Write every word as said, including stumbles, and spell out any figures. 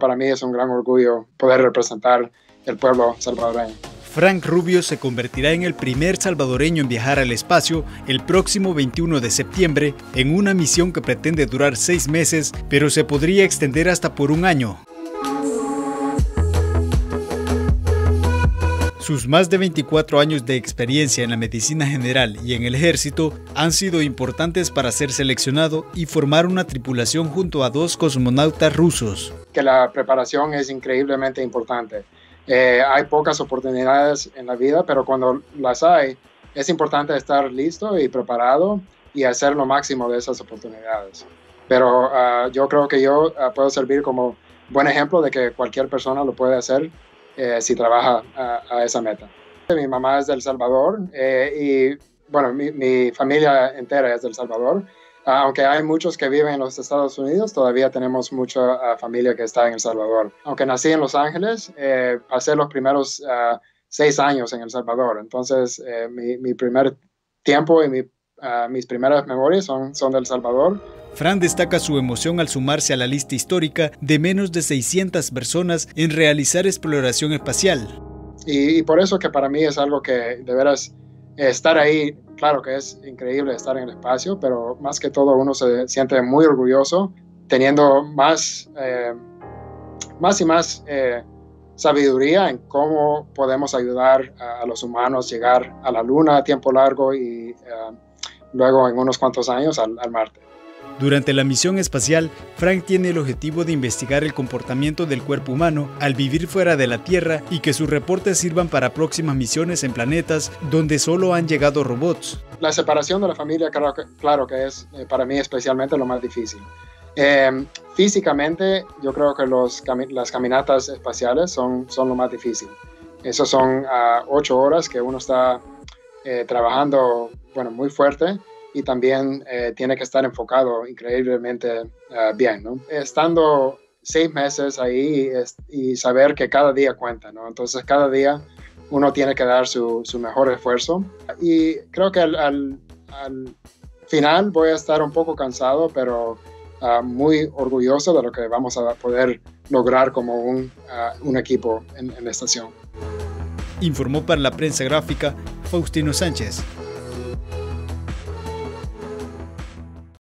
Para mí es un gran orgullo poder representar el pueblo salvadoreño. Frank Rubio se convertirá en el primer salvadoreño en viajar al espacio el próximo veintiuno de septiembre en una misión que pretende durar seis meses, pero se podría extender hasta por un año. Sus más de veinticuatro años de experiencia en la medicina general y en el ejército han sido importantes para ser seleccionado y formar una tripulación junto a dos cosmonautas rusos. Que la preparación es increíblemente importante. Eh, hay pocas oportunidades en la vida, pero cuando las hay, es importante estar listo y preparado y hacer lo máximo de esas oportunidades. Pero uh, yo creo que yo uh, puedo servir como buen ejemplo de que cualquier persona lo puede hacer eh, si trabaja uh, a esa meta. Mi mamá es de El Salvador eh, y bueno, mi, mi familia entera es de El Salvador. Uh, aunque hay muchos que viven en los Estados Unidos, todavía tenemos mucha uh, familia que está en El Salvador. Aunque nací en Los Ángeles, eh, pasé los primeros uh, seis años en El Salvador. Entonces, eh, mi, mi primer tiempo y mi, uh, mis primeras memorias son, son de El Salvador. Fran destaca su emoción al sumarse a la lista histórica de menos de seiscientas personas en realizar exploración espacial. Y, y por eso que para mí es algo que de veras estar ahí. Claro que es increíble estar en el espacio, pero más que todo uno se siente muy orgulloso teniendo más, eh, más y más eh, sabiduría en cómo podemos ayudar a, a los humanos a llegar a la Luna a tiempo largo y uh, luego en unos cuantos años al, al Marte. Durante la misión espacial, Frank tiene el objetivo de investigar el comportamiento del cuerpo humano al vivir fuera de la Tierra y que sus reportes sirvan para próximas misiones en planetas donde solo han llegado robots. La separación de la familia, claro que, claro que es eh, para mí especialmente lo más difícil. Eh, físicamente, yo creo que los, las caminatas espaciales son, son lo más difícil. Esos son uh, ocho horas que uno está eh, trabajando bueno, muy fuerte. Y también eh, tiene que estar enfocado increíblemente uh, bien, ¿no? Estando seis meses ahí es, y saber que cada día cuenta, ¿no? Entonces cada día uno tiene que dar su, su mejor esfuerzo. Y creo que al, al, al final voy a estar un poco cansado, pero uh, muy orgulloso de lo que vamos a poder lograr como un, uh, un equipo en, en la estación. Informó para la prensa gráfica Faustino Sánchez.